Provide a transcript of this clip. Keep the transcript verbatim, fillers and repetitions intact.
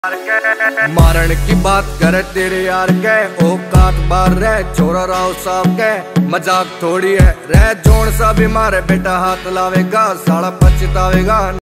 मारण की बात करे तेरे यार के औकात बार रहे छोरा राव साहब के मजाक थोड़ी है रह जोन सा भी मारे बेटा हाथ लावेगा साला पछतावेगा।